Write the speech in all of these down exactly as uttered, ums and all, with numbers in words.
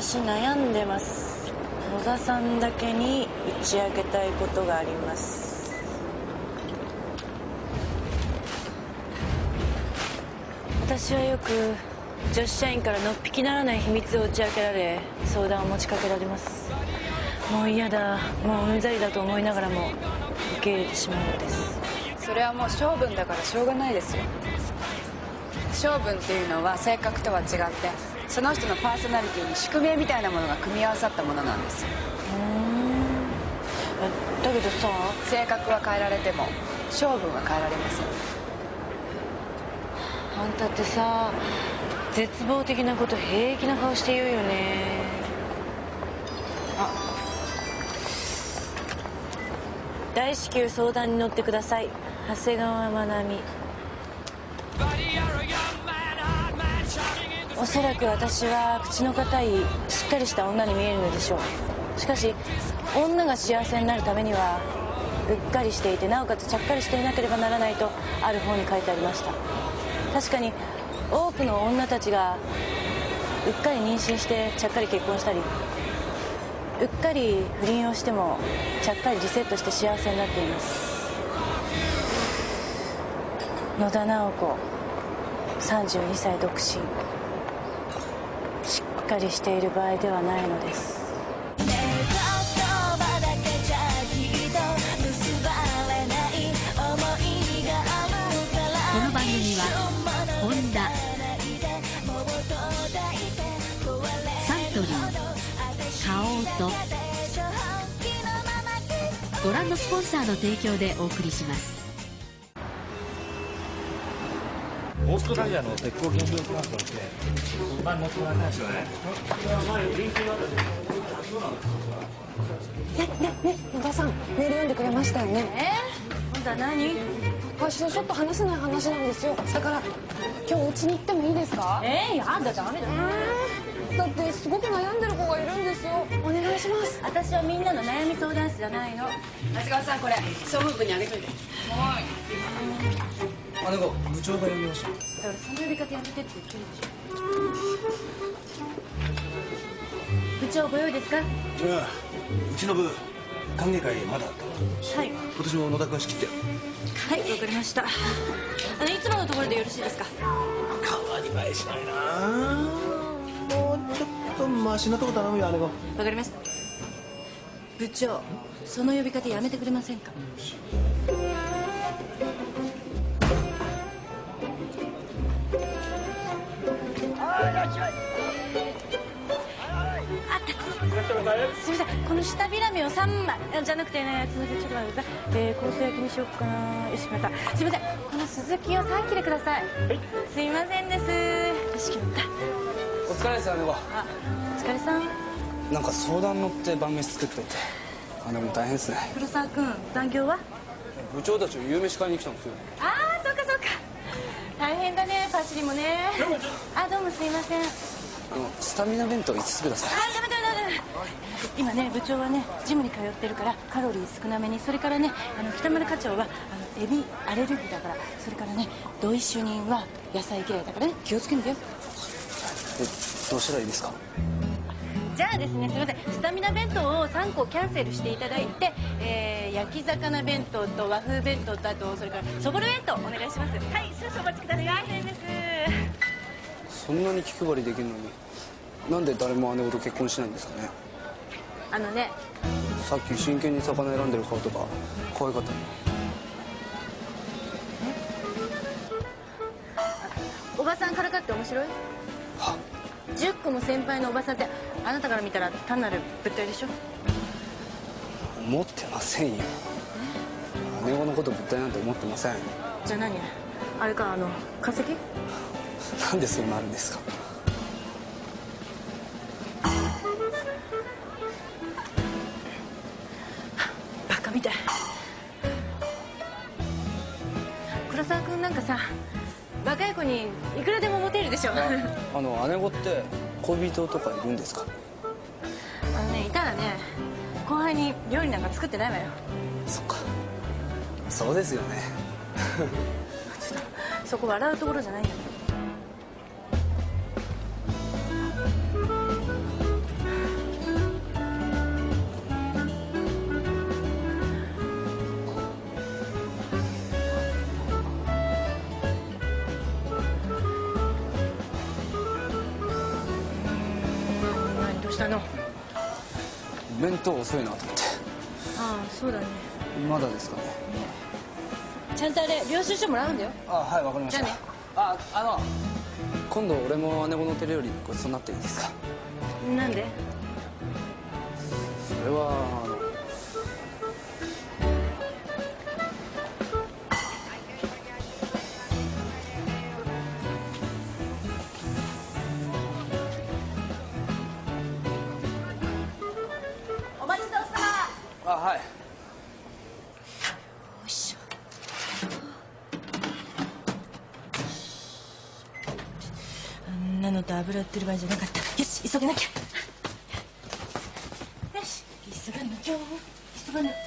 私悩んでます。野田さんだけに打ち明けたいことがあります。私はよく女子社員からのっぴきならない秘密を打ち明けられ、相談を持ちかけられます。もう嫌だ、もううんざりだと思いながらも受け入れてしまうのです。 それはもう性分だからしょうがないですよ。性分っていうのは性格とは違って、その人のパーソナリティに宿命みたいなものが組み合わさったものなんですよ。 うん。だけどさ、 性格は変えられても性分は変えられません。 あんたってさ、絶望的なこと平気な顔して言うよね。あ、大至急相談に乗ってください。長谷川まなみ。おそらく私は口の堅いしっかりした女に見えるのでしょう。しかし女が幸せになるためにはうっかりしていて、なおかつちゃっかりしていなければならないとある本に書いてありました。確かに多くの女たちがうっかり妊娠してちゃっかり結婚したり、うっかり不倫をしてもちゃっかりリセットして幸せになっています。野田直子、さんじゅうにさい独身、しっかりしている場合ではないのです。 この番組はホンダ、サントリー、花王とご覧のスポンサーの提供でお送りします。 オーストラリアの鉄鋼研究機関として前持ってもらいたいですよね。 ねねね、野田さんメール読んでくれましたよね。 えー、今度は何？ 私とちょっと話せない話なんですよ。だから今日うちに行ってもいいですか？ えー、やだ、ダメだ。 えー、だってすごく悩んでる子がいるんですよ。お願いします。 私はみんなの悩み相談室じゃないの。 長谷川さん、これ総務部にあげといて。はい。 姉子、部長が読みました。 だからその呼び方やめてって言ってるでしょ。部長ご用意ですか？ ああ、うちの部歓迎会まだあった。 はい。 今年も野田君仕切ってよ。 はい、わかりました。あのいつものところでよろしいですか？ 変わり映えしないな。もうちょっとマシなとこ頼むよ、姉子。 わかりました。部長、その呼び方やめてくれませんか？すみません、この下ビラメをさんまいじゃなくてね、続きちょっと待ってください。えー、香草焼きにしよっかな。よし、またすみません、このスズキをさん切れください。はい、すいませんです。よし、決まった。 お疲れです、姉子。 あ、お疲れさん。 なんか相談乗って晩飯作っといて、姉子大変ですね。 黒沢君、残業は？ 部長たち夕飯買いに来たんですよ。 ああ、そうかそうか、大変だね、パシリもね。あ、どうもすいません。 あのスタミナ弁当いつつください。 あ、ダメダメダメ。今ね、部長はねジムに通ってるからカロリー少なめに。それからね、あの北村課長はあのエビアレルギーだから。それからね、土井主任は野菜嫌いだからね、気をつけてよ。 え、どうしたらいいですか？ じゃあですね、すみません、スタミナ弁当をさんこキャンセルしていただいて、えー、焼き魚弁当と和風弁当と、あとそれからそぼろ弁当お願いします。はい、少々お待ちください。大変です。 そんなに気配りできるのに、なんで誰も姉子と結婚しないんですかね。 あのね、 さっき真剣に魚選んでる顔とか可愛かったね。 おばさんからかって面白い？ はじゅっこも先輩のおばさんって、あなたから見たら単なる物体でしょ？ 思ってませんよ。姉子のこと物体なんて思ってません。 じゃあ何？あれか、あの化石？ なんでそうなるんですか？ バカみたい。黒沢君なんかさ、若い子にいくらでもモテるでしょ。 あの姉子って恋人とかいるんですか？ あのね、いたらね、後輩に料理なんか作ってないわよ。 そっか、そうですよね。 ちょっとそこ笑うところじゃないんだけど。 したの？ 弁当遅いなと思って。 ああ、そうだね。 まだですかね。 ちゃんとあれ領収書もらうんだよ。 あ、はい、わかりました。 じゃあね。 あ、あの今度俺も姉子の手料理ごちそうになっていいですか？ なんで？ それはあのお待ちどうさあ、はい。 よいしょ。あんなのと油売ってる場合じゃなかった。よし、急げなきゃ。よし、急がなきゃ。急がな。あ、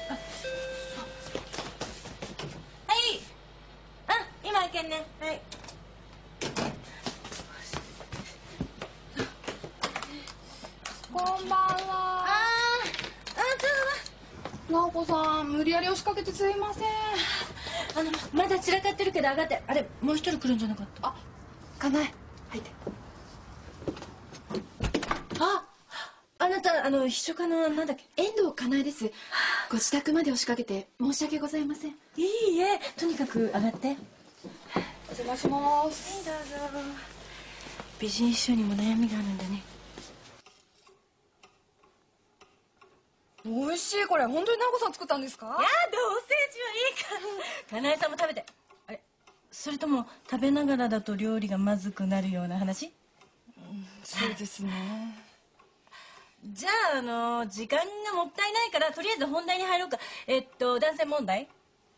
はい。あ、今開けんね。はい。 こんばんは。 あー、あ、ちょっ直子さん、無理やり押しかけてすいません。 あの、まだ散らかってるけど上がって。あれ、もう一人来るんじゃなかった？ あ、かなえ、入って。 あ、あなた、あの、秘書課のなんだっけ？ 遠藤かなえです。ご自宅まで押しかけて申し訳ございません。 いいえ、とにかく上がって。 お邪魔します。 はい、どうぞ。美人秘書にも悩みがあるんだね。 美味しい。これ本当に直子さん作ったんですか？ いや、どうせうちはいいから。かなえさんも食べて。あれ、それとも食べながらだと料理がまずくなるような話？ そうですね。 じゃあ、あの時間がもったいないからとりあえず本題に入ろうか。えっと男性問題。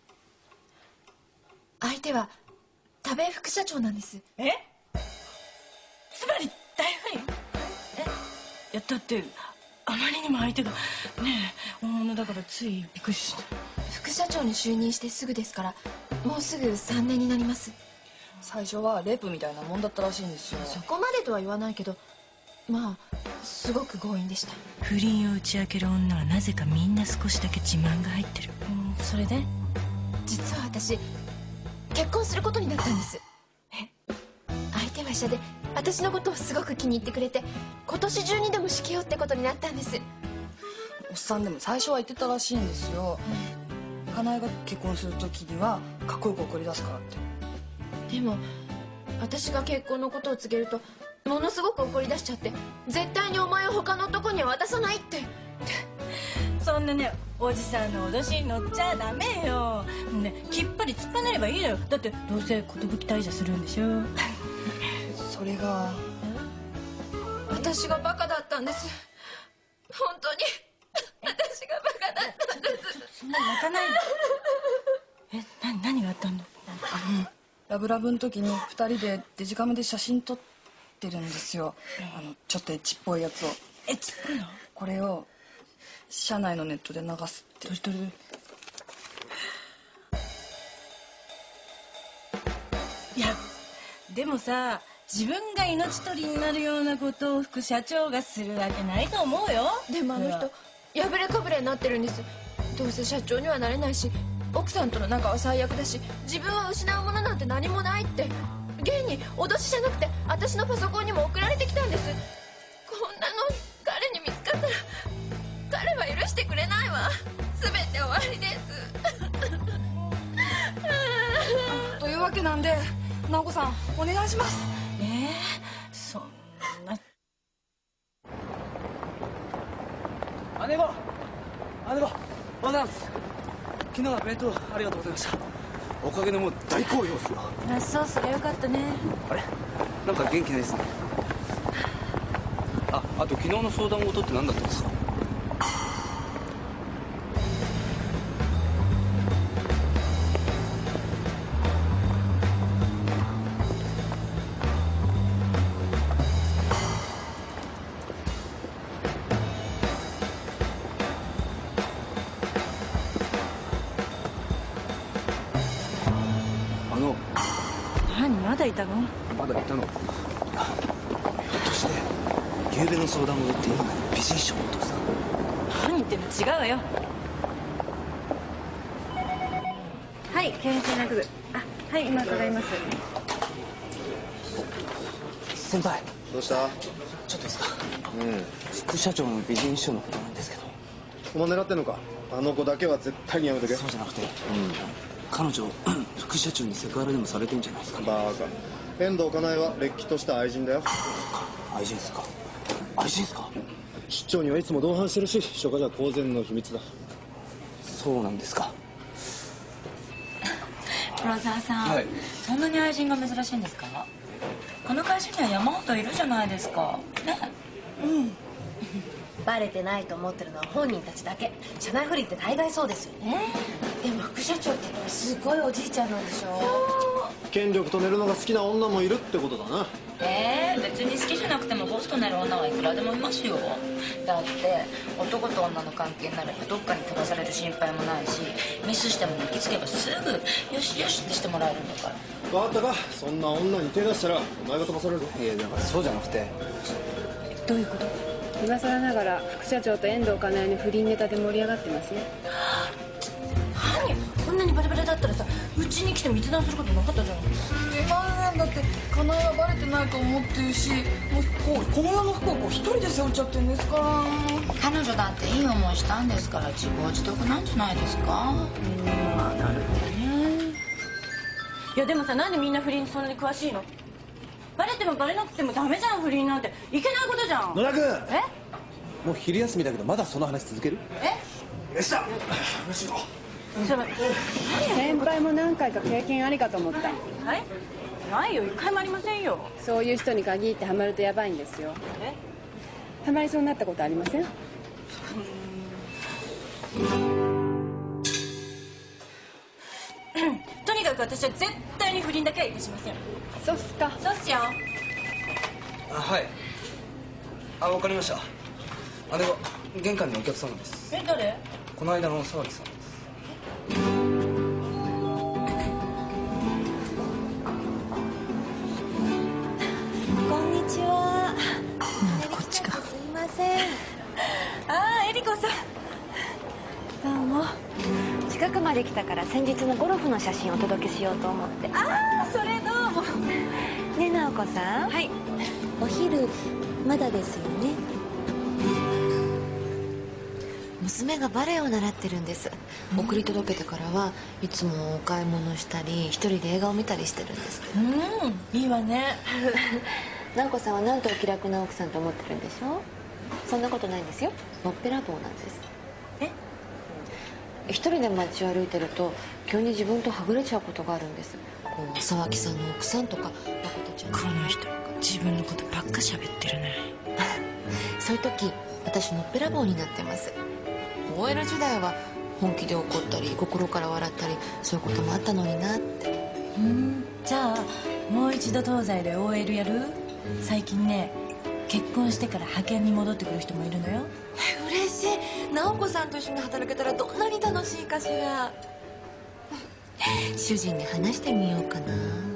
相手は田部副社長なんです。 え？つまり大不倫？え？いや、だってあまりにも相手がねえ大物だからついびっくりした。 副社長に就任してすぐですから、もうすぐさんねんになります。 最初はレイプみたいなもんだったらしいんですよ。 そこまでとは言わないけど、まあすごく強引でした。 不倫を打ち明ける女はなぜかみんな少しだけ自慢が入ってる。うん、それで？ 実は私結婚することになったんです。え？相手は医者で私のことをすごく気に入ってくれて、今年中にでも式ようってことになったんです。 おっさんでも最初は言ってたらしいんですよ。かなえが結婚する時にはかっこよく送り出すからって。 でも私が結婚のことを告げるとものすごく怒り出しちゃって、絶対にお前を他の男には渡さないって。 そんなねおじさんの脅しに乗っちゃダメよ。ね、きっぱり突っぱねればいいのよ。だってどうせ寿退社するんでしょ。 それが私がバカだったんです。本当に私がバカだったんです。 そんなに泣かないの。え、な何があったんだ。 あのラブラブの時にふたりでデジカメで写真撮ってるんですよ。あのちょっとエッチっぽいやつを。 エッチっぽいの？ これを社内のネットで流すって。 どれどれどれ。いやでもさ、自分が命取りになるようなことを副社長がするわけないと思うよ。 でもあの人破れかぶれになってるんです。どうせ社長にはなれないし、奥さんとの仲は最悪だし、自分は失うものなんて何もないって。現に脅しじゃなくて私のパソコンにも送られてきたんです。こんなの彼に見つかったら彼は許してくれないわ。全て終わりです。 というわけなんで直子さんお願いします。 えー、そんな。 姉子姉子おはようございます。昨日は弁当ありがとうございました。おかげでもう大好評ですよ。 あ、そう、それよかったね。 あれなんか元気ないですね。あ、あと昨日の相談事って何だったんですか？あの何、まだいたの？ まだいたの？ひょっとして昨夜の相談事って今の美人賞のお父さん？ 何言ってんの、違うわよ。はい、経営戦略部。あ、はい、今伺います。 先輩どうした？ ちょっといいですか？ うん。 副社長の美人秘書のことなんですけど。 お前狙ってんのか？あの子だけは絶対にやめとけ。 そうじゃなくて、うん、彼女副社長にセクハラでもされてんじゃないですかね。 バカ。遠藤かなえはれっきとした愛人だよ。 愛人ですか？愛人ですか？ 出張にはいつも同伴してるし、秘書課じゃ公然の秘密だ。 そうなんですか。 黒沢さん、 はい、 そんなに愛人が珍しいんですか？この会社には山ほどいるじゃないですかね。 うんバレてないと思ってるのは本人たちだけ。社内不倫って大概そうですよね。でも副社長って言ったらすごいおじいちゃんなんでしょ。 権力と寝るのが好きな女もいるってことだな。 えー、別に好きじゃなくてもボスと寝る女はいくらでもいますよ。だって男と女の関係になればどっかに飛ばされる心配もないし、ミスしても行きつけばすぐよしよしってしてもらえるんだから。 分かったか？そんな女に手出したらお前が飛ばされるぞ。 いやだからそうじゃなくて。 どういうこと？ 今更ながら副社長と遠藤かなえの不倫ネタで盛り上がってますね。 何？こんなにバレバレだったらさ、うちに来て密談することなかったじゃん。 今なんだってかなえはバレてないと思ってるし、もうこうこの世の服をこう一人で背負っちゃってるんですから。 彼女だっていい思いしたんですから自業自得なんじゃないですか。うん、まあなるほどね。いやでもさ、なんでみんな不倫にそんなに詳しいの？バレてもバレなくてもダメじゃん。不倫なんていけないことじゃん。 野田君、 え？ もう昼休みだけどまだその話続ける？ え？ よっしゃ話しろ。 先輩も何回か経験ありかと思った。 はい？ないよ、一回もありませんよ。 そういう人に限ってハマるとヤバいんですよ。 え？ ハマりそうになったことありません？ とにかく私は絶対に不倫だけはいたしません。 そうっすか。 そうっすよ。 あ、はい。あ、わかりました。あれは玄関にお客様です。 え、誰？ この間の沢木さんです。 こんにちは。 なんでこっちか。すいません。 ああ、えりこさん。どうも。 近くまで来たから先日のゴルフの写真をお届けしようと思って。 ああ、それどうも。 ねえ直子さん。 はい。 お昼まだですよね。娘がバレエを習ってるんです。送り届けてからはいつもお買い物したり一人で映画を見たりしてるんです。 うん、いいわね。 直子さんはなんとお気楽な奥さんと思ってるんでしょ。そんなことないんですよ。のっぺらぼうなんです。 え？ 一人で街を歩いてると急に自分とはぐれちゃうことがあるんです。こう沢木さんの奥さんとか誠ちゃん。 この人自分のことばっか喋ってるね。 そういう時私のっぺらぼうになってます。 オーエル 時代は本気で怒ったり心から笑ったりそういうこともあったのになって。 うん、じゃあもう一度東西で オーエル やる？最近ね、結婚してから派遣に戻ってくる人もいるのよ。 嬉しい。直子さんと一緒に働けたらどんなに楽しいかしら。主人に話してみようかな。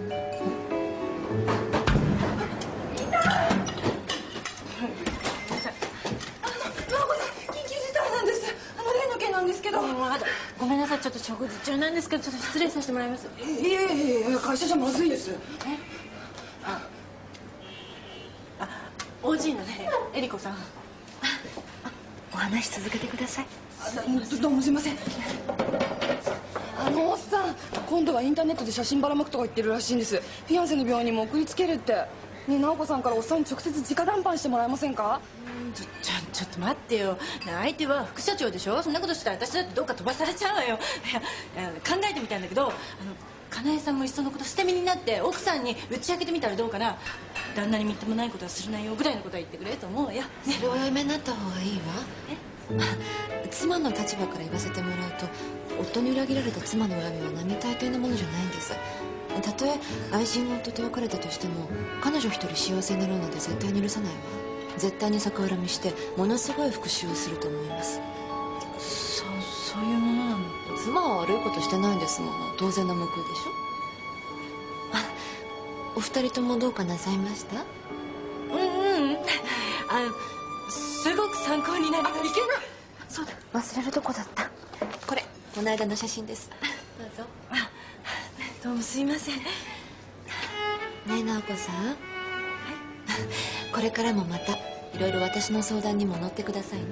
ごめんなさい、ちょっと食事中なんですけどちょっと失礼させてもらいます。 いえいえいえ、会社じゃまずいです。 え？あ、あ、オージーのね、えりこさん。 お話続けてください。 どどうもすいません。あのおっさん今度はインターネットで写真ばらまくとか言ってるらしいんです。フィアンセの病院にも送りつけるって。ねえ直子さんからおっさんに直接直談判してもらえませんか？ ちょちょちょっと待ってよ。相手は副社長でしょ。そんなことしたら私だってどっか飛ばされちゃうわよ。いや考えてみたんだけど、あのかなえさんもいっそのこと捨て身になって奥さんに打ち明けてみたらどうかな。旦那にみっともないことはするなよぐらいのことは言ってくれと思うよ、ね、 それをおやめになった方がいいわ。え妻の立場から言わせてもらうと夫に裏切られた妻の恨みは並大抵のものじゃないんです。たとえ愛人の夫と別れたとしても彼女一人幸せになろうなんて絶対に許さないわ。絶対に逆恨みしてものすごい復讐をすると思います。 そうそういうものなの？ 妻は悪いことしてないんですもの。当然の報いでしょ。あ、お二人ともどうかなさいました？ うんうん、あのすごく参考になりました。いけない。 そうだ、忘れるとこだった。これこの間の写真です。どうぞ。 あ、どうもすいません。ねえ直子さん、はい、 これからもまたいろいろ私の相談にも乗ってくださいね。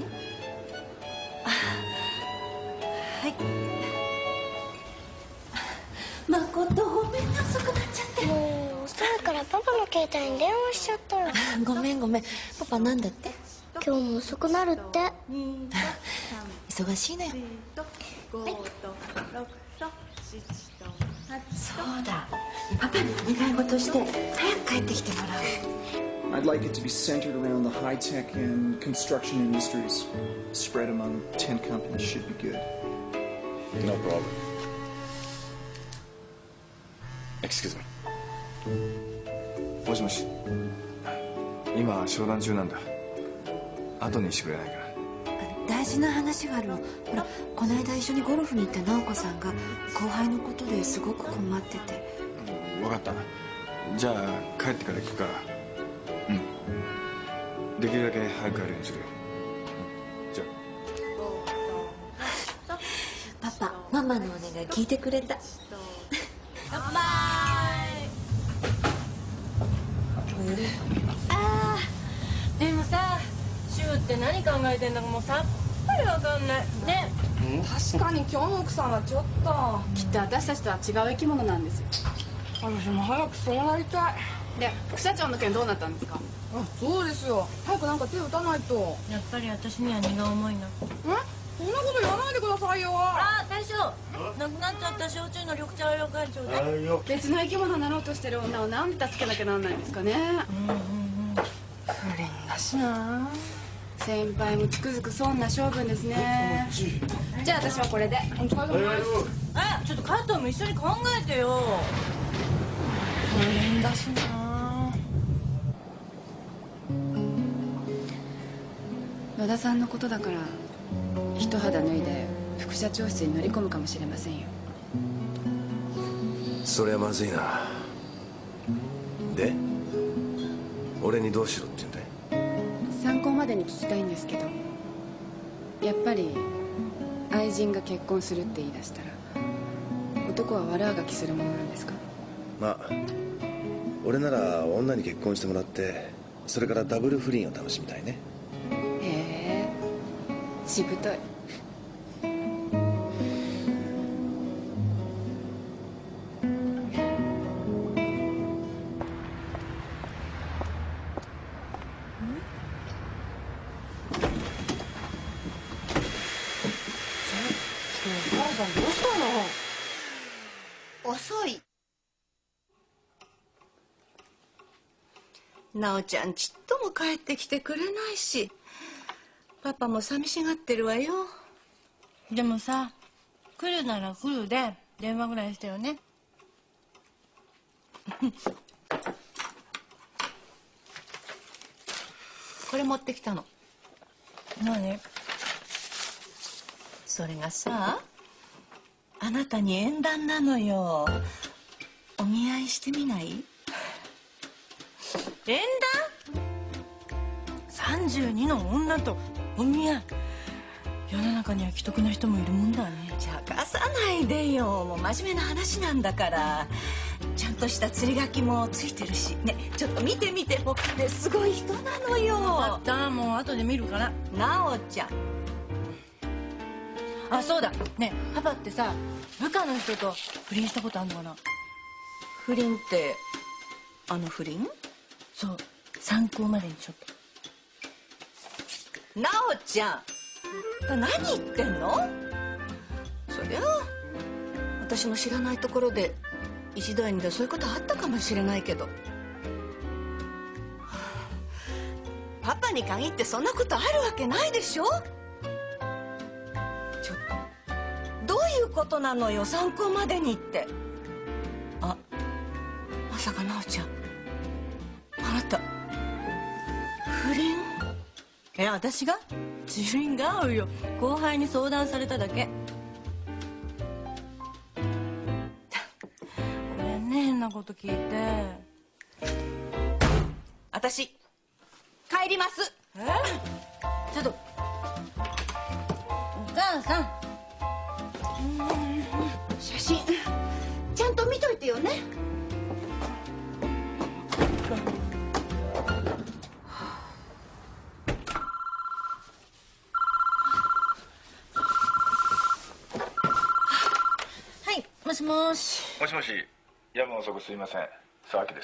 はい。誠ごめんね、遅くなっちゃって。 もう遅いからパパの携帯に電話しちゃったよ。 ごめんごめん。パパなんだって？ 今日も遅くなるって。 忙しいのよ。はい、そうだ、パパにお願い事して早く帰ってきてもらう。 I'd like it to be centered around the high-tech and construction industries. Spread among ten companies should be good. No problem. Excuse me. もしもし。今商談中なんだ。後にしてくれないかな。 大事な話があるの。ほら、この間一緒にゴルフに行った直子さんが後輩のことですごく困ってて。 分かった。じゃあ帰ってから聞くから。うん。できるだけ早く帰るようにするよ。じゃあ。パパ、ママのお願い聞いてくれた。 乾杯。 あー、でもさ、シュウって何考えてんだかもうさっぱりわかんないね。 確かに今日の奥さんはちょっと。 きっと私たちとは違う生き物なんですよ。 私も早くそうなりたい。 で、副社長の件どうなったんですか？ あ、そうですよ。早くなんか手を打たないと。 やっぱり私には荷が重いな。 え？そんなこと言わないでくださいよ。 あ、大将、なくなっちゃった焼酎の緑茶をよかいちょうだい。 別の生き物になろうとしてる女をなんで助けなきゃなんないんですかね。うんうんうん。 不倫だしな。 先輩もつくづく損な性分ですね。じゃあ私はこれで。 お疲れ様です。 あ、ちょっと加藤も一緒に考えてよ。 不倫だしな。 野田さんのことだから一肌脱いで副社長室に乗り込むかもしれませんよ。 それはまずいな。で俺にどうしろって言うんだい？ 参考までに聞きたいんですけど、やっぱり愛人が結婚するって言い出したら男は悪あがきするものなんですか？ まあ俺なら女に結婚してもらってそれからダブル不倫を楽しみたいね。 へえ、しぶとい。 遅い。直ちゃんちっとも帰ってきてくれないし、パパも寂しがってるわよ。 でもさ、来るなら来るで電話ぐらいしてよね。 これ持ってきたの。 何？ それがさ、あなたに縁談なのよ。お見合いしてみない？ 縁談？さんじゅうにの女とお見合い。世の中には既得な人もいるもんだね。 じゃかさないでよ。もう真面目な話なんだから。ちゃんとした釣り書きもついてるしね。ちょっと見てみて。もうね、すごい人なのよ。 分かった、もう後で見るから。 直ちゃん。 あ、そうだね。パパってさ、部下の人と不倫したことあんのかな？ 不倫ってあの不倫？ そう、参考までにちょっと。 直ちゃん、何言ってんの？そりゃ私の知らないところで一度や二度そういうことあったかもしれないけど、パパに限ってそんなことあるわけないでしょ。ちょっとどういうことなのよ、参考までにって。あ、まさか直ちゃん、あなた不倫？ え、私が？自分が合うよ。後輩に相談されただけ。ごめんね、変なこと聞いて。 私帰ります。 え？ちょっとお母さん。 写真ちゃんと見といてよね。はもしもし。 もしもし、夜分遅くすいません、沢木です。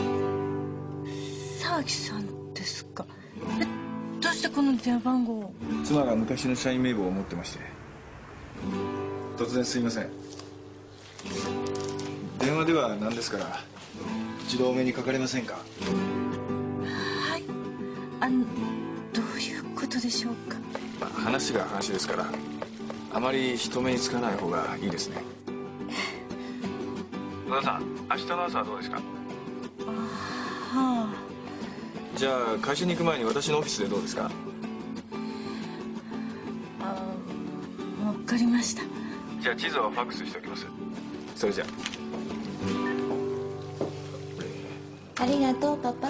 沢木さんですか。え、どうしてこの電話番号を？ 妻が昔の社員名簿を持ってまして、突然すいません。電話では何ですから一度お目にかかれませんか？ はい、あのどういうことでしょうか？ まあ、話が話ですからあまり人目につかない方がいいですね。野田さん、明日の朝はどうですか？ はあ。 じゃあ会社に行く前に私のオフィスでどうですか？ あ、分かりました。 じゃあ地図をファックスしておきます。それじゃありがとうパパ。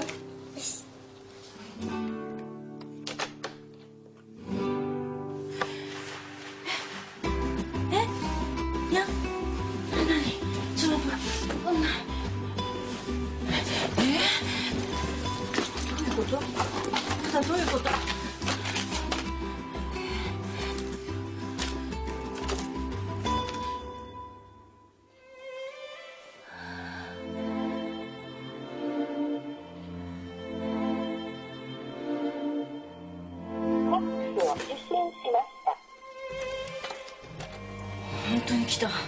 え、いや、何？ちょっとこんな。え？どういうこと？まだどういうこと？本当に来た。本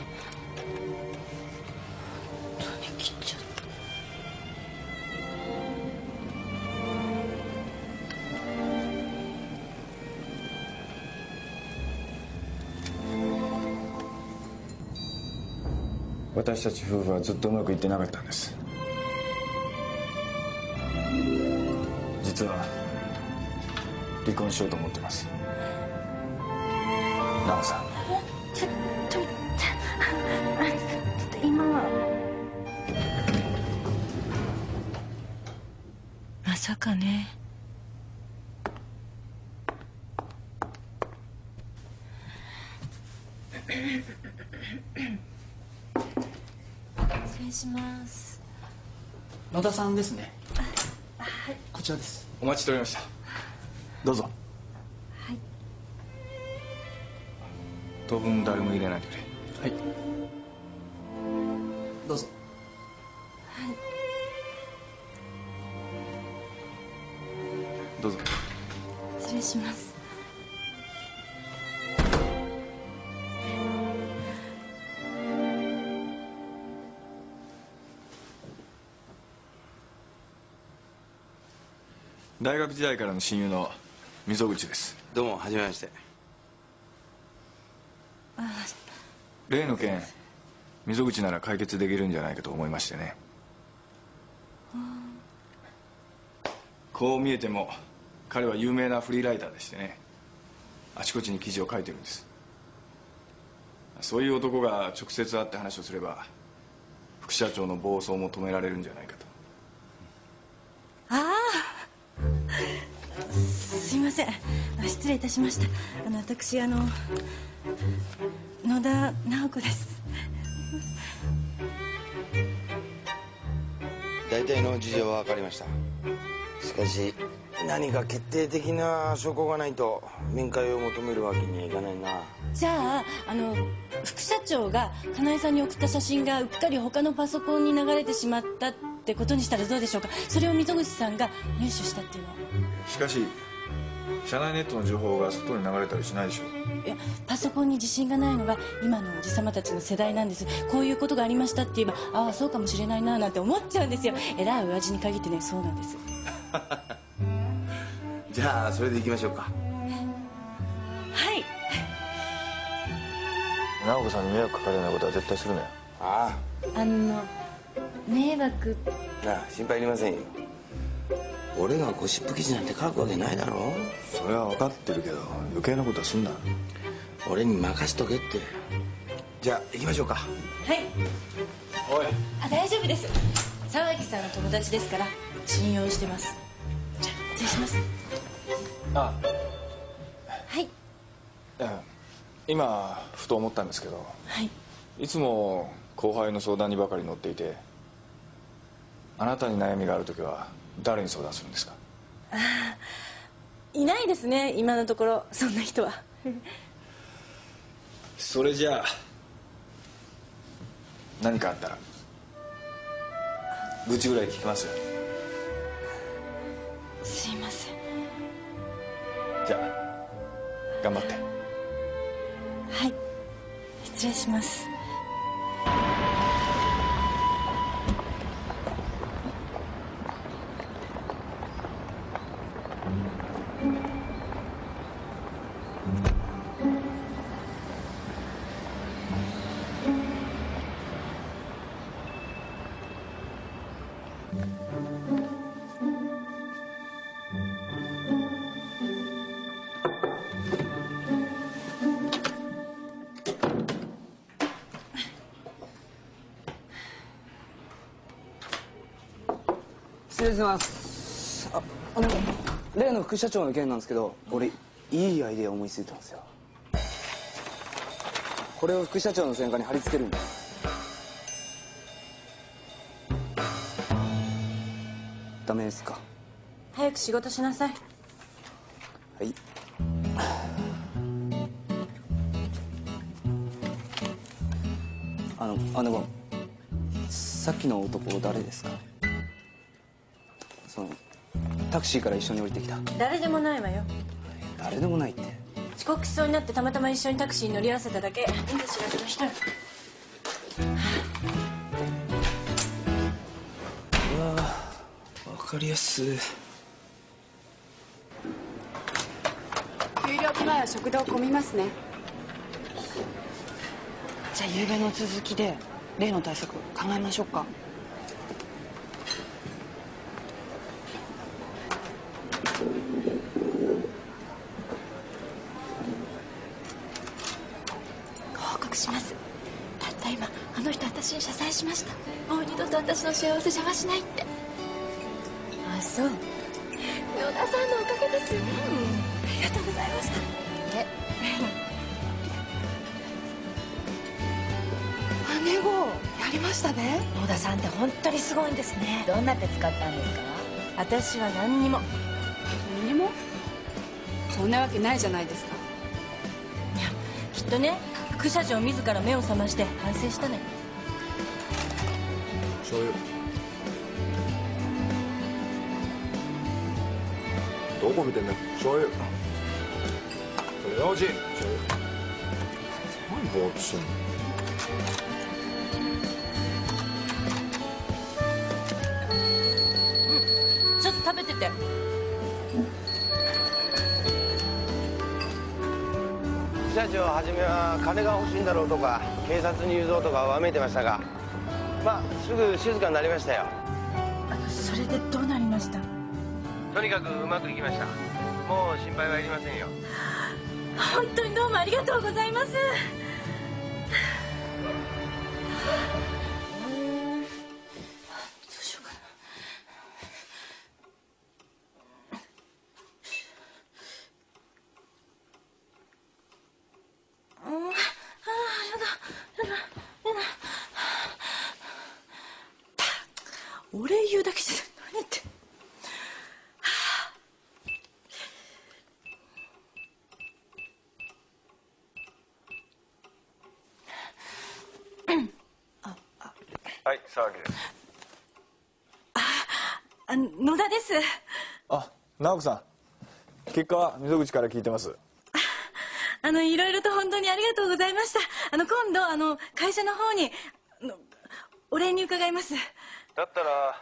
当に来ちゃった。 私たち夫婦はずっとうまくいってなかったんです。実は離婚しようと思ってます。奈緒さん。 ちょっと待って、あ、ちょっと今はまさかね。失礼します。 野田さんですね。 あ、はい、 こちらです。 お待ちしておりました。どうぞ。 はい。 当分誰も入れないでくれ。 はい。どうぞ。 はい。 どうぞ。 失礼します。 大学時代からの親友の溝口です。 どうも、はじめまして。 例の件、溝口なら解決できるんじゃないかと思いましてね。こう見えても彼は有名なフリーライターでしてね、あちこちに記事を書いてるんです。そういう男が直接会って話をすれば副社長の暴走も止められるんじゃないかと。 ああ、すいません、失礼いたしました。あの私、あの野田直子です。 大体の事情は分かりました。しかし何か決定的な証拠がないと面会を求めるわけにはいかないな。 じゃあ、あの副社長が金井さんに送った写真がうっかり他のパソコンに流れてしまったってことにしたらどうでしょうか。それを溝口さんが入手したっていうのは。 しかし社内ネットの情報が外に流れたりしないでしょう。 いや、パソコンに自信がないのが今のおじさまたちの世代なんです。こういうことがありましたって言えば、ああそうかもしれないななんて思っちゃうんですよ。偉い親父に限ってね、そうなんです。 じゃあそれで行きましょうか。 はい。 直子さんに迷惑かかるようなことは絶対するなよ。 あああの迷惑なあ、心配いりませんよ。俺がゴシップ記事なんて書くわけないだろ。 それは分かってるけど余計なことはすんな。 俺に任しとけって。じゃあ行きましょうか。 はい。 おい。 あ、大丈夫です。沢木さんの友達ですから信用してます。じゃあ失礼します。 あ、 はい。 いや今ふと思ったんですけど、 はい、 いつも後輩の相談にばかり乗っていて、あなたに悩みがある時は誰に相談するんですか？ ああ、いないですね、今のところそんな人は。 それじゃあ何かあったら愚痴ぐらい聞きますよ。 すいません。 じゃあ頑張って。 はい、失礼します。 失礼します。あ、あの例の副社長の件なんですけど、俺いいアイデア思いついたんですよ。これを副社長の背中に貼り付けるんだ。ダメですか？ 早く仕事しなさい。 はい。あのあのさっきの男誰ですか？そのタクシーから一緒に降りてきた。 誰でもないわよ。 誰でもないって。 遅刻しそうになってたまたま一緒にタクシーに乗り合わせただけ。見ず知らずの人。うわあ、わかりやすい。 給料日前は食堂混みますね。 じゃあ夕べの続きで例の対策考えましょうか。 報告します。たった今あの人私に謝罪しました。もう二度と私の幸せ邪魔しないって。 あ、そう。 野田さんのおかげです。うん、ありがとうございました。 え姉子やりましたね。 野田さんって本当にすごいんですね。 どんな手使ったんですか？ 私は何にも。 何にも？そんなわけないじゃないですか。 いや、きっとね、副社長自ら目を覚まして反省したね。 醤油どこ見てんだよ。醤油それが欲しい。醤油何ぼーっとしてんの。 ちょっと食べてて。 副社長はじめは金が欲しいんだろうとか警察に言うぞとかわめいてましたが、まあすぐ静かになりましたよ。 あのそれでどうなりました？ とにかくうまくいきました。もう心配はいりませんよ。 本当にどうもありがとうございます。どうしようかな。うん、ああ、やだ、やだ、やだ。お礼言うだけじゃ何言って。 はい、沢木です。 あ、野田です。 あ、直子さん、結果は溝口から聞いてます。 あのいろいろと本当にありがとうございました。あの今度あの会社の方にあのお礼に伺います。 だったら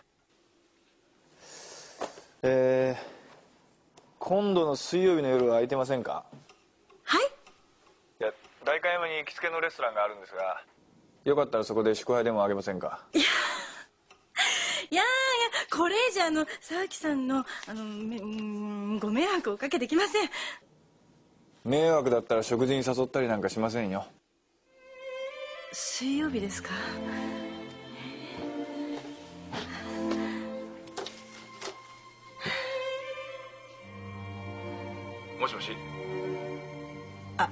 えー、今度の水曜日の夜は空いてませんか？ はい。 いや、代官山に行きつけのレストランがあるんですが、よかったらそこで祝杯でもあげませんか？ いやいやいや、これじゃあの沢木さんのあのめうんご迷惑をおかけできません。 迷惑だったら食事に誘ったりなんかしませんよ。 水曜日ですか？ もしもし。 あ、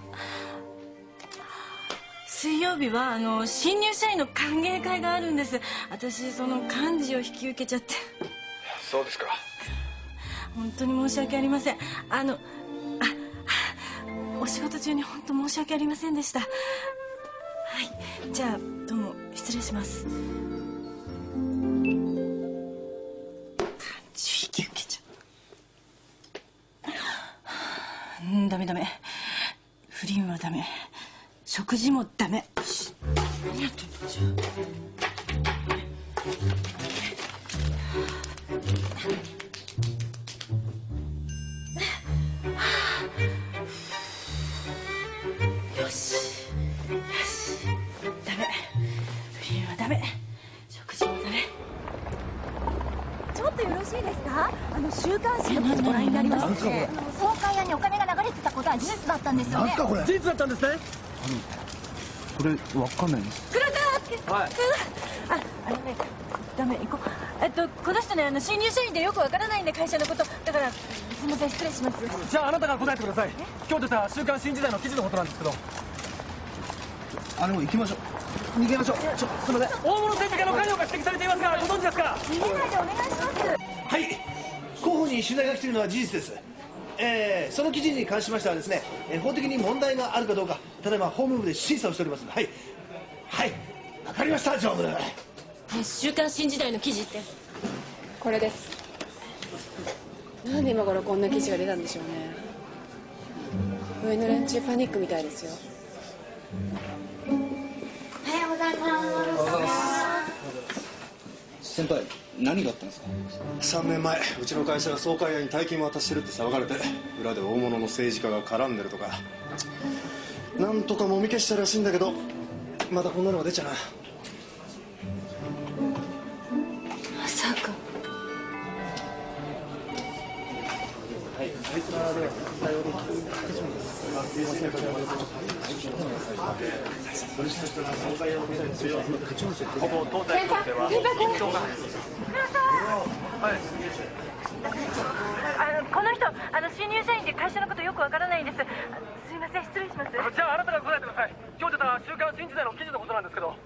水曜日はあの新入社員の歓迎会があるんです。私その幹事を引き受けちゃって。 そうですか。 本当に申し訳ありません。あのあお仕事中に本当申し訳ありませんでした。ははい、じゃあどうも失礼します。息受けちゃう。うん、ダメダメ。不倫はダメ。食事もダメ。何やってんのじゃあ。よしよし、ダメ。不倫はダメ。食事もダメ。 ちょっとよろしいですか？あの週刊誌の記事ご覧になりましてね、総会屋にお金が流れてたことは事実だったんですよね。 なんすかこれ？ 事実だったんですね。 それわかんないんです。 黒田、はい、あ、あのね、ダメ、行こう。えっとこの人ね、あの新入社員でよくわからないんで、会社のこと。だからすみません、失礼します。 じゃああなたが答えてください。今日出た週刊新時代の記事のことなんですけど。 あの行きましょう。逃げましょう。ちょすみません。 大物政治家の関与が指摘されていますが、ご存知ですか？ 逃げないでお願いします。 はい、候補に取材が来ているのは事実です。えー、その記事に関しましてはですね、えー、法的に問題があるかどうか、ただいま法務部で審査をしております。はいはいわかりました。常務。 週刊新時代の記事ってこれです。なんで今頃こんな記事が出たんでしょうね。上の連中パニックみたいですよ。 おはようございます。おはようございます。 先輩、何があったんですか？さんねんまえ、うちの会社が総会屋に大金を渡してるって騒がれて、裏で大物の政治家が絡んでるとか、なんとかもみ消したらしいんだけど、またこんなのが出ちゃな。 まさか。 はい、あいつらでは対応できる。 ほぼ東西としては一等がはい。 あのこの人、あの新入社員で会社のことよくわからないんです。すみません、失礼します。 じゃああなたが答えてください。今日出た週刊新時代の記事のことなんですけど。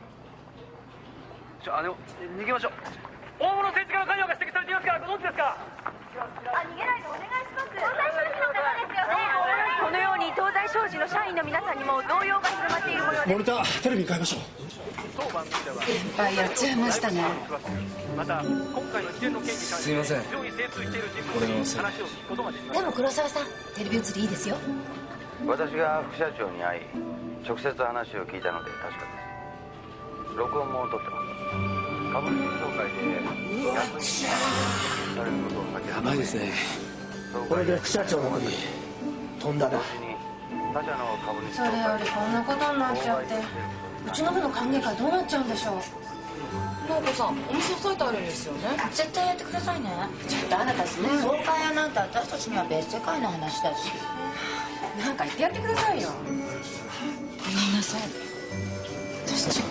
じゃあ、あの逃げましょう。大物政治家の関与が指摘されていますが、ご存知ですか？ あ、逃げないでお願いします。東西商事の方ですよね。 このように東西商事の社員の皆さんにも動揺が広まっている模様です。 モニター、テレビに変えましょう。 いっぱいやっちゃいましたね。 また今回の事件の件に関して非常に精通している人物に話を聞くことができます。 でも黒沢さん、テレビ映りいいですよ。 私が副社長に会い直接話を聞いたので確かです。録音も取ってます。株主総会で役員されることを先やばいですね。これで副社長の方に飛んだな。 他社の株主それよりこんなことになっちゃって、うちの部の歓迎会どうなっちゃうんでしょう。 直子さん、お店押さえてあるんですよね。 絶対やってくださいね。ちょっとあなたですね、総会屋なんて私たちには別世界の話だし。 なんか言ってやってくださいよ。 ごめんなさい。私ちょ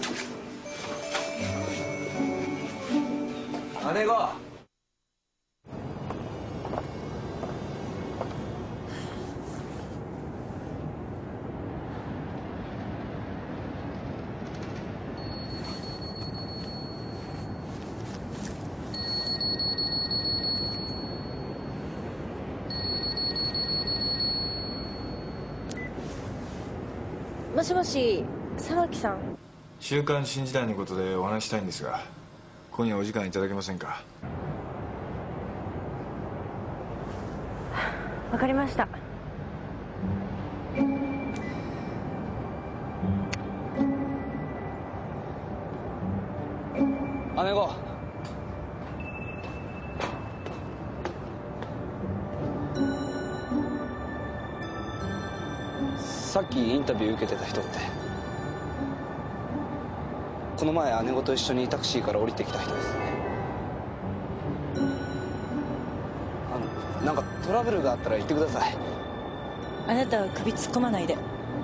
姉がもしもし、沢木さん。 週刊新時代のことでお話したいんですが、今夜お時間いただけませんか？ わかりました。 姉御、さっきインタビュー受けてた人ってこの前姉御と一緒にタクシーから降りてきた人ですね。あのなんかトラブルがあったら言ってください。 あなたは首突っ込まないで。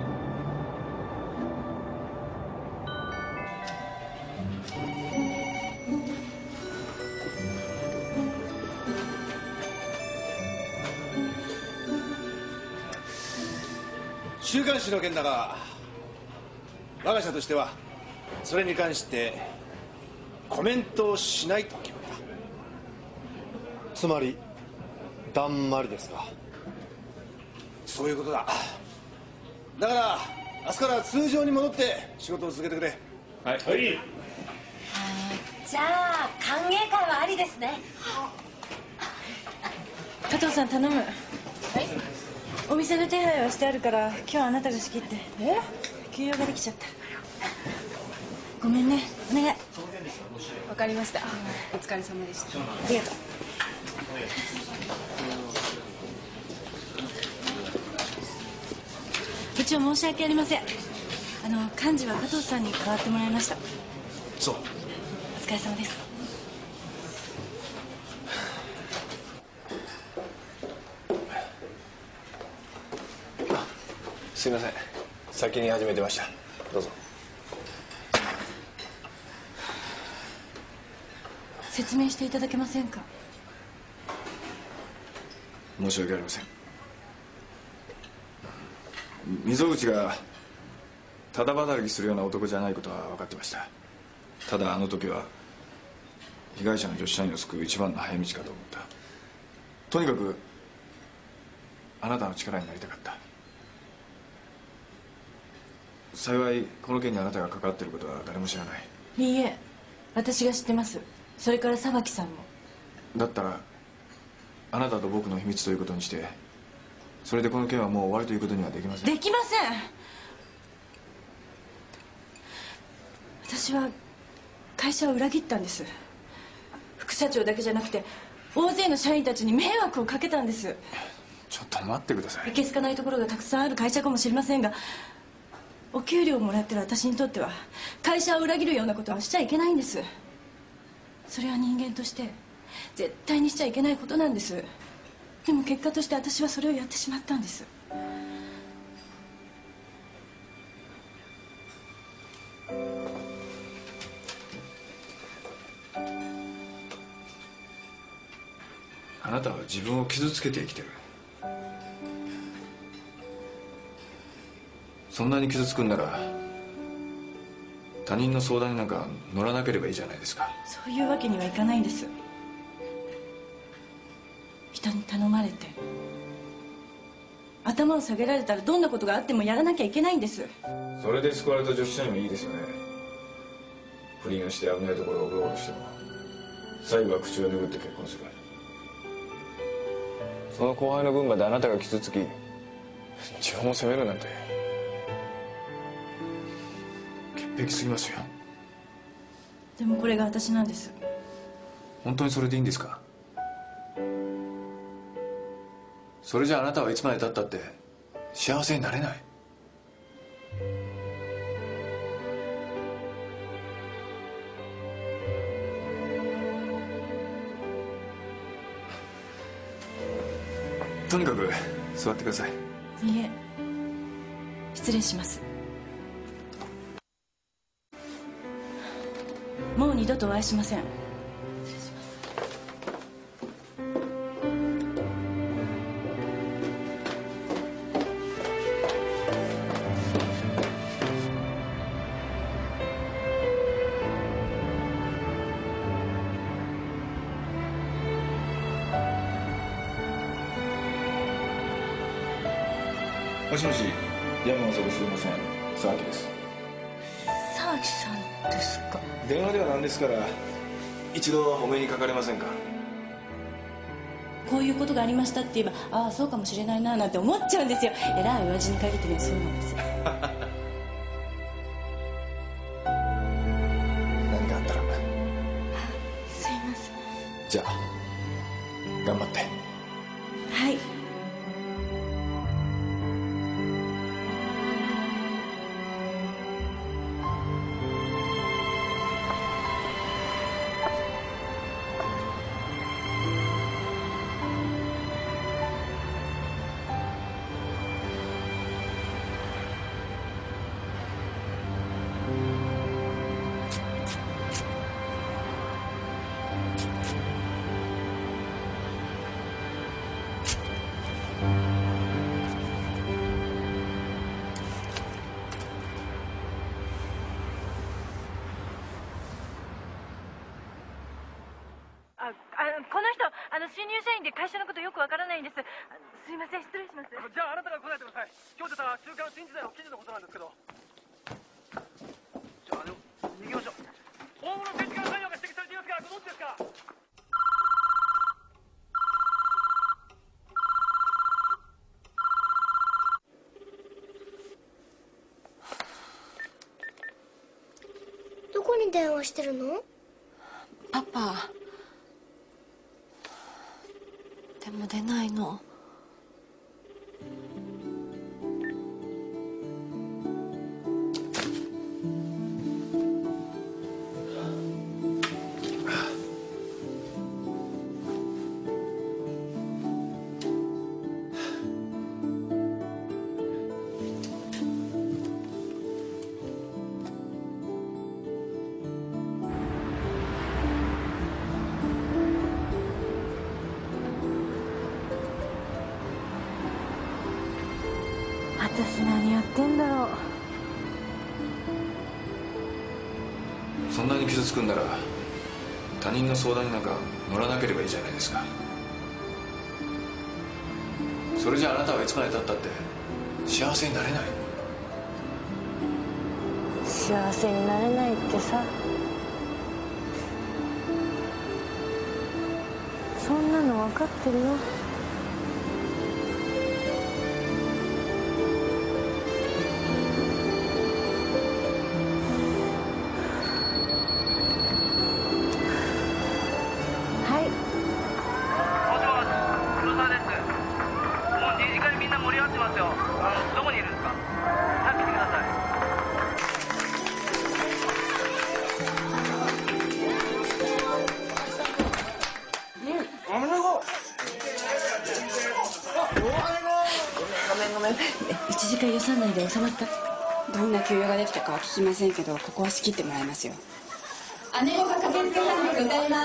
週刊誌の件だが、我が社としてはそれに関してコメントをしないと決めた。 つまりだんまりですか？ そういうことだ。だから明日から通常に戻って仕事を続けてくれ。 はい、 はい。 じゃあ歓迎会はありですね。 加藤さん頼む。はい。お店の手配はしてあるから今日はあなたが仕切って。え？休養ができちゃった。ごめんね、お願い。 わかりました。お疲れ様でした。 ありがとう。部長、申し訳ありません。あの幹事は加藤さんに代わってもらいました。 そう。 お疲れ様です。 すいません、先に始めてました。どうぞ。 説明していただけませんか？ 申し訳ありません。溝口がただ働きするような男じゃないことは分かってました。ただあの時は被害者の女子社員を救う一番の早道かと思った。とにかくあなたの力になりたかった。幸いこの件にあなたが関わっていることは誰も知らない。 いいえ、私が知ってます。それから沢木さんも。 だったらあなたと僕の秘密ということにして、それでこの件はもう終わりということにはできません。 できません。私は会社を裏切ったんです。副社長だけじゃなくて大勢の社員たちに迷惑をかけたんです。 ちょっと待ってください。 いけすかないところがたくさんある会社かもしれませんが、お給料をもらってる私にとっては会社を裏切るようなことはしちゃいけないんです。それは人間として絶対にしちゃいけないことなんです。でも結果として私はそれをやってしまったんです。 あなたは自分を傷つけて生きてる。そんなに傷つくんなら他人の相談になんか乗らなければいいじゃないですか。 そういうわけにはいかないんです。人に頼まれて頭を下げられたらどんなことがあってもやらなきゃいけないんです。 それで救われた女子社員はいいですよね。不倫をして危ないところをうろうろしても最後は口を拭って結婚する。その後輩の分まであなたが傷つき自分を責めるなんて潔癖すぎますよ。 でもこれが私なんです。 本当にそれでいいんですか？それじゃあなたはいつまでたったって幸せになれない。とにかく座ってください。 いいえ、失礼します。もう二度とお会いしません。失礼します。 もしもし、山野さん、すみません、沢木です。 沢木さんですか？ 電話ではなんですから一度お目にかかれませんか？ こういうことがありましたって言えば、ああそうかもしれないななんて思っちゃうんですよ。偉い親父に限ってね、そうなんです。 何かあったら。 すいません。 じゃあ頑張って。 はい。 あのこの人あの新入社員で会社のことよくわからないんです。 すいません、失礼します。 じゃああなたが答えてください。今日出た週刊新時代の記事のことなんですけど。じゃああの逃げましょう。大物政治家の関与が指摘されていますが、ご存知ですか？ どこに電話してるの？ パパ。でも出ないの。 私何やってんだろう。 そんなに傷つくんなら他人の相談になんか乗らなければいいじゃないですか。それじゃあなたはいつまでたったって幸せになれない。 幸せになれないってさ、そんなの分かってるよ。 いちじかん予算内で収まった？どんな休養ができたかは聞きませんけど、ここは仕切ってもらいますよ。 姉子が駆けつけたので歌います。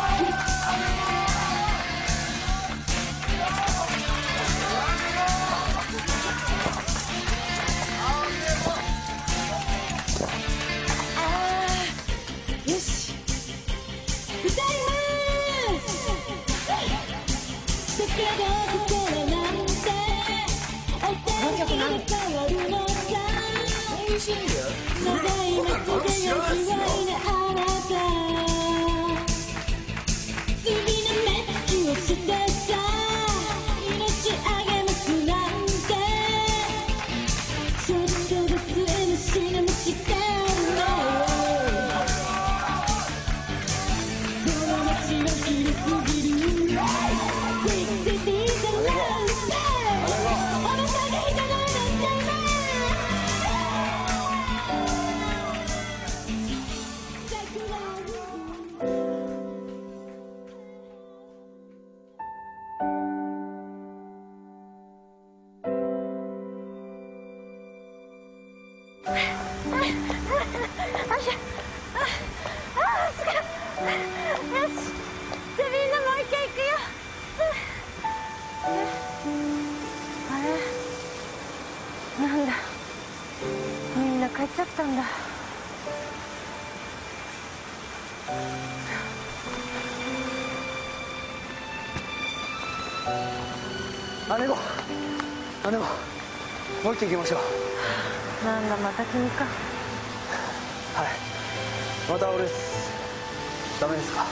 姉子、姉子、もう一軒行きましょう。 なんだ、また君か。 はい、また俺です。ダメですか？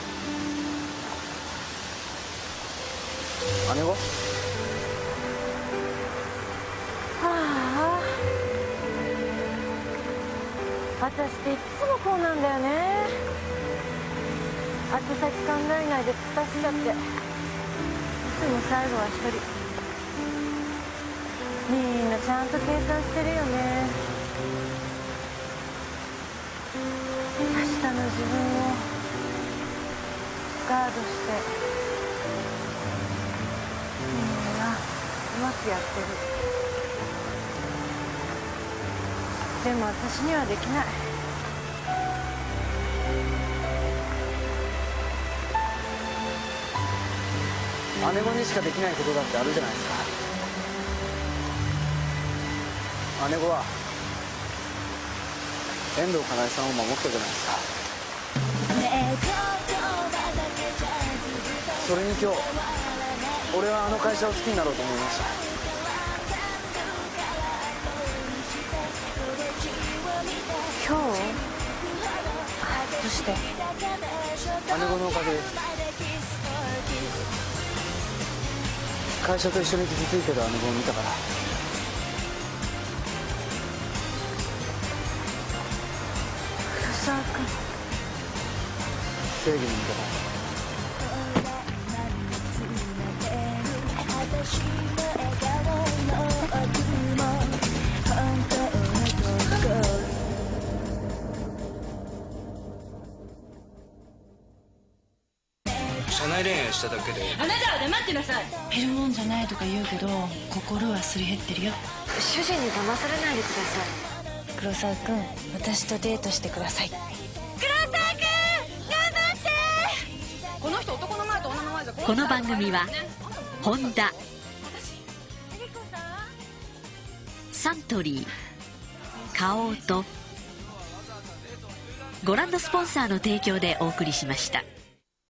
姉子？ はあ、私っていつもこうなんだよね。後先考えないで突っ走っちゃって、いつも最後は一人。みんなちゃんと計算してるよね。明日の自分をガードしてみんなうまくやってる。でも私にはできない。 姉子にしかできないことだってあるじゃないですか。姉子は遠藤かなえさんを守ったじゃないですか。それに今日俺はあの会社を好きになろうと思いました。 今日？どうして？ 姉子のおかげです。会社と一緒に傷ついてる姉子を見たから。 黒沢君。 正義の味方。 社内恋愛しただけで。 あなたは黙ってなさい。減るもんじゃないとか言うけど心はすり減ってるよ。 主人に騙されないでください。 黒沢君、私とデートしてください。黒沢君、頑張って。 この人男の前と女の前じゃ。 この番組はホンダ、サントリー、花王とご覧のスポンサーの提供でお送りしました。